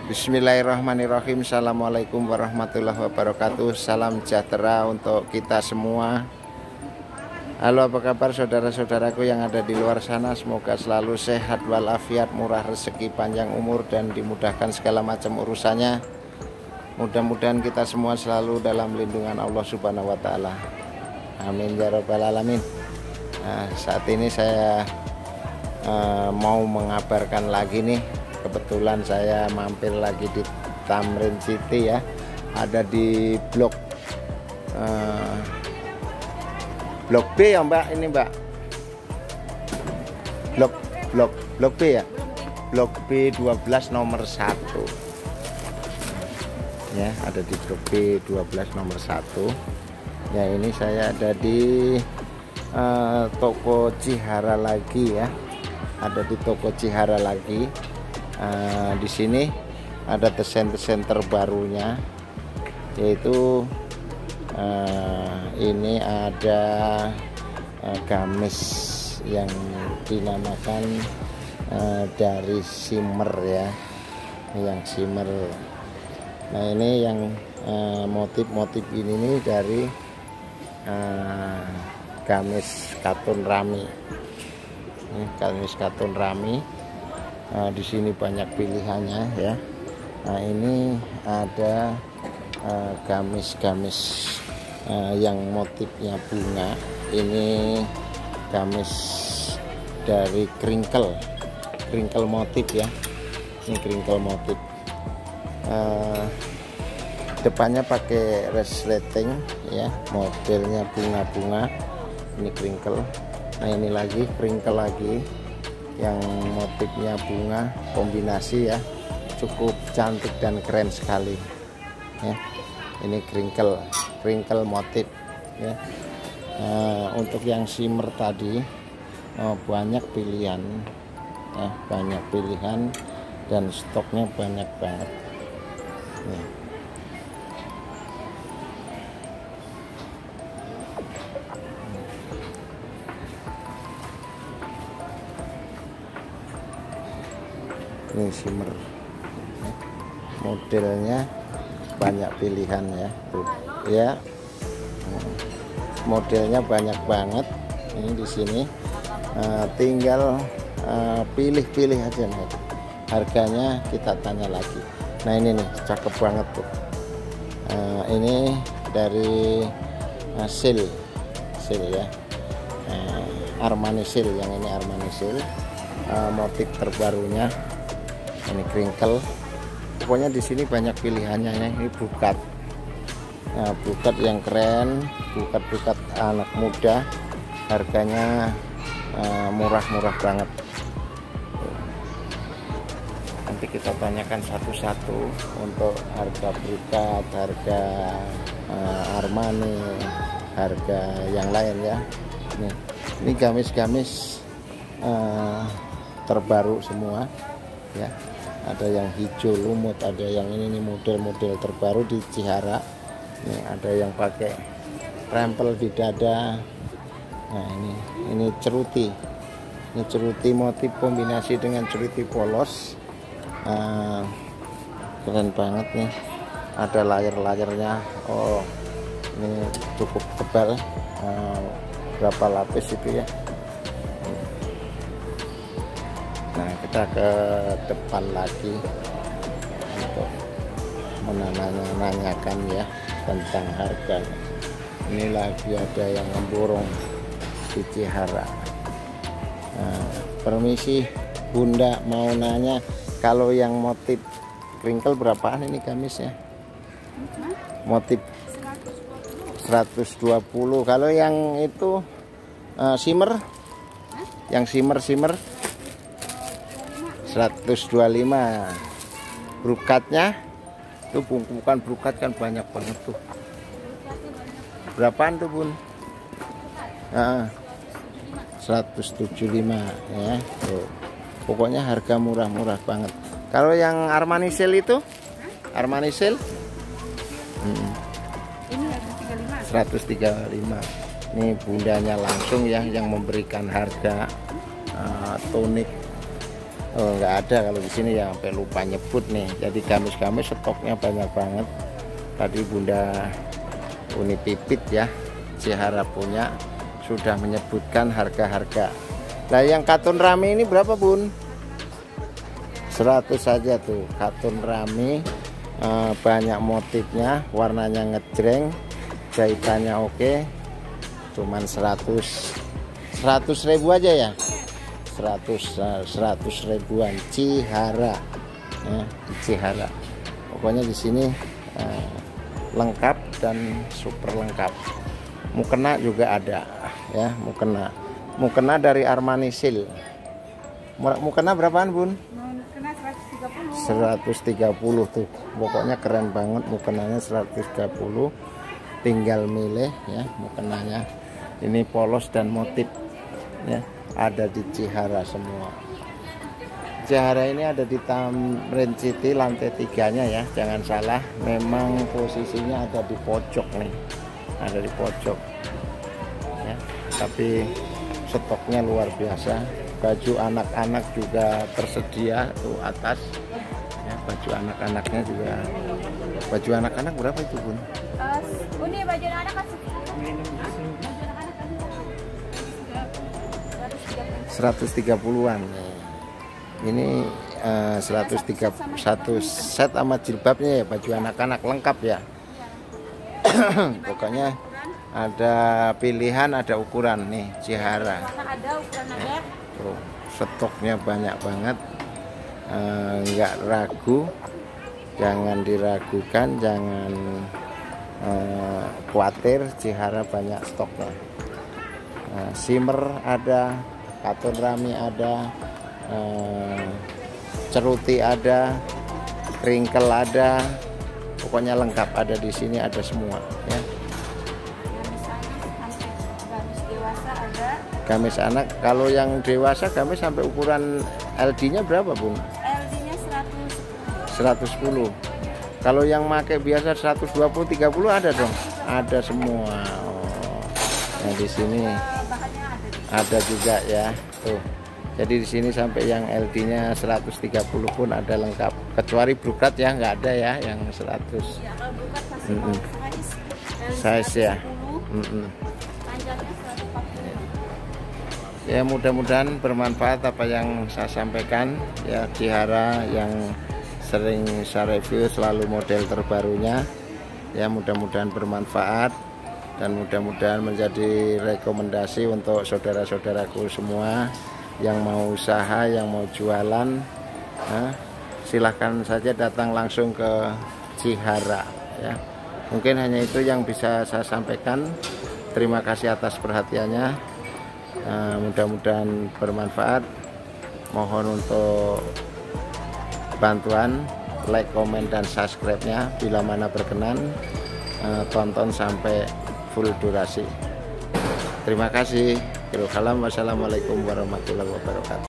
Bismillahirrahmanirrahim. Assalamualaikum warahmatullahi wabarakatuh. Salam sejahtera untuk kita semua. Halo, apa kabar saudara-saudaraku yang ada di luar sana? Semoga selalu sehat walafiat, murah rezeki, panjang umur, dan dimudahkan segala macam urusannya. Mudah-mudahan kita semua selalu dalam lindungan Allah Subhanahu wa Ta'ala. Amin ya rabbal alamin. Nah, saat ini saya mau mengabarkan lagi nih. Kebetulan saya mampir lagi di Tamrin City ya. Ada di blok B ya Mbak, ini Mbak. Blok B ya. Blok B 12 nomor 1. Ya, ada di blok B 12 nomor 1. Ya, ini saya ada di toko Cihara lagi ya. Ada di toko Cihara lagi. Di sini ada desain-desain terbarunya, yaitu ini ada gamis yang dinamakan dari shimmer ya, yang shimmer. Nah, ini yang motif-motif ini nih dari gamis katun rami. Ini gamis katun rami. Di sini banyak pilihannya ya. Nah, ini ada gamis-gamis yang motifnya bunga. Ini gamis dari crinkle motif ya. Ini crinkle motif. Depannya pakai resleting ya, modelnya bunga-bunga. Ini crinkle. Nah, ini lagi crinkle lagi yang motifnya bunga, kombinasi ya, cukup cantik dan keren sekali ya. Ini crinkle motif ya. Untuk yang shimmer tadi banyak pilihan ya, banyak pilihan dan stoknya banyak banget ya. Ini shimmer ya. Modelnya banyak pilihan ya tuh ya, modelnya banyak banget. Ini di sini tinggal pilih-pilih aja nih. Harganya kita tanya lagi. Nah, ini nih cakep banget tuh. Ini dari Sil ya, Armani Sil. Yang ini Armani Sil, motif terbarunya. Ini crinkle. Pokoknya di sini banyak pilihannya ya. Ini bukat. Nah, bukat yang keren, bukat anak muda. Harganya murah-murah banget. Nanti kita tanyakan satu-satu untuk harga bukat, harga Armani, harga yang lain ya. Ini gamis-gamis terbaru semua ya. Ada yang hijau lumut, ada yang ini model-model terbaru di Cihara. Ini ada yang pakai rempel di dada. Nah, ini ceruti. Ini ceruti motif kombinasi dengan ceruti polos. Keren banget nih. Ada layar-layarnya. Oh, ini cukup tebal. Berapa lapis itu ya? Nah, kita ke depan lagi untuk menanyakan ya tentang harga. Ini lagi ada yang memborong di Cihara. Permisi Bunda, mau nanya, kalau yang motif crinkle berapaan ini gamisnya? Motif 120. Kalau yang itu shimmer, yang shimmer 125. Brukatnya tuh bukan brukat kan, banyak banget tuh. Berapaan tuh Bun? 175 ya. Tuh. Pokoknya harga murah-murah banget. Kalau yang Armani Sil itu? Armani Sil? Ini 135. Ini bundanya langsung ya yang memberikan harga. Tonik Oh, nggak ada kalau di sini ya, sampai lupa nyebut nih. Jadi gamis-gamis stoknya banyak banget. Tadi Bunda Uni Pipit ya, Cihara punya, sudah menyebutkan harga-harga. Nah, yang katun rame ini berapa, Bun? 100 saja tuh, katun rame, banyak motifnya, warnanya ngejreng, jahitannya oke. Cuman 100 ribu aja ya. 100 ribuan Cihara ya, Cihara. Pokoknya di sini lengkap dan super lengkap. Mukena juga ada ya, mukena dari Armani Sil. Mukena berapaan, Bun? Mukena 130. 130 tuh. Pokoknya keren banget, mukenanya 130. Tinggal milih ya mukenanya. Ini polos dan motif ya, ada di Cihara semua. Cihara ini ada di Tamrin City lantai 3-nya ya, jangan salah. Memang posisinya ada di pojok nih, ada di pojok ya. Tapi stoknya luar biasa. Baju anak-anak juga tersedia tuh atas ya, baju anak-anaknya juga. Baju anak-anak berapa itu, Bun? Ini baju anak kan 130-an. Ini 131 set sama jilbabnya ya, baju anak-anak lengkap ya. Pokoknya ada pilihan, ada ukuran nih Cihara. ada ukuran ada. Tuh, stoknya banyak banget. Nggak ragu, jangan diragukan, jangan khawatir, Cihara banyak stoknya. Shimmer ada, katun rami ada, ceruti ada, kringkel ada, pokoknya lengkap ada di sini, ada semua ya. Gamis dewasa ada. Gamis anak, kalau yang dewasa gamis sampai ukuran LD-nya berapa, Bun? LD-nya 110. Kalau yang pakai biasa 120, 30 ada dong? Ada semua. Oh. Nah, di sini bahannya ada juga ya. Tuh. Jadi di sini sampai yang LD-nya 130 pun ada lengkap. Kecuali brokat ya, nggak ada ya yang 100. ya, kalau bukan kasih Size ya. Panjangnya 140. Ya, mudah-mudahan bermanfaat apa yang saya sampaikan ya. Cihara yang sering saya review selalu model terbarunya ya, mudah-mudahan bermanfaat dan mudah-mudahan menjadi rekomendasi untuk saudara-saudaraku semua yang mau usaha, yang mau jualan. Silahkan saja datang langsung ke Cihara ya. Mungkin hanya itu yang bisa saya sampaikan. Terima kasih atas perhatiannya. Mudah-mudahan bermanfaat. Mohon untuk bantuan like, komen, dan subscribe-nya bila mana berkenan. Tonton sampai full durasi. Terima kasih. Wassalamualaikum warahmatullahi wabarakatuh.